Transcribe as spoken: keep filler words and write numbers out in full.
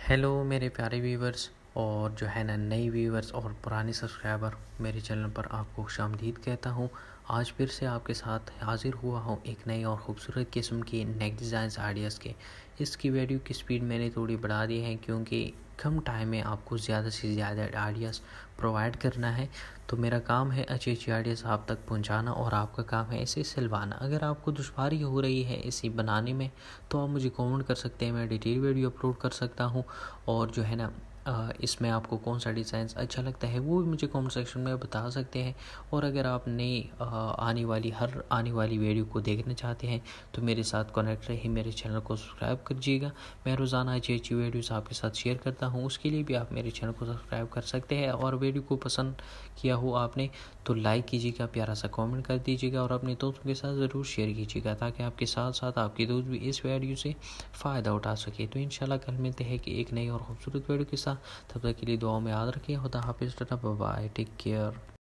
Hello मेरे प्यारे viewers और जो है ना नई व्यूवर्स और पुराने सब्सक्राइबर मेरे चैनल पर आपको खुशामदीद कहता हूँ। आज फिर से आपके साथ हाजिर हुआ हूँ एक नई और ख़ूबसूरत किस्म की नेक डिज़ाइंस आइडियाज़ के। इसकी वीडियो की स्पीड मैंने थोड़ी बढ़ा दी है क्योंकि कम टाइम में आपको ज़्यादा से ज़्यादा आइडियाज़ प्रोवाइड करना है। तो मेरा काम है अच्छी अच्छी आइडियाज़ आप तक पहुंचाना और आपका काम है इसे सिलवाना। अगर आपको दुश्वारी हो रही है इसे बनाने में तो आप मुझे कमेंट कर सकते हैं, मैं डिटेल वीडियो अपलोड कर सकता हूं। और जो है ना इसमें आपको कौन सा डिज़ाइन अच्छा लगता है वो भी मुझे कमेंट सेक्शन में बता सकते हैं। और अगर आप नई आने वाली हर आने वाली वीडियो को देखना चाहते हैं तो मेरे साथ कनेक्ट रहिए, मेरे चैनल को सब्सक्राइब कीजिएगा। मैं रोज़ाना अच्छी अच्छी वीडियोस आपके साथ शेयर करता हूं, उसके लिए भी आप मेरे चैनल को सब्सक्राइब कर सकते हैं। और वीडियो को पसंद किया हो आपने तो लाइक कीजिएगा, प्यारा सा कमेंट कर दीजिएगा और अपने दोस्तों के साथ ज़रूर शेयर कीजिएगा ताकि आपके साथ साथ आपके दोस्त भी इस वीडियो से फ़ायदा उठा सके। तो इंशाल्लाह कल मिलते हैं कि एक नई और खूबसूरत वीडियो के साथ। तब तक के लिए दुआओं में याद रखिए। खुदा हाफिज़, tata bye bye, take care.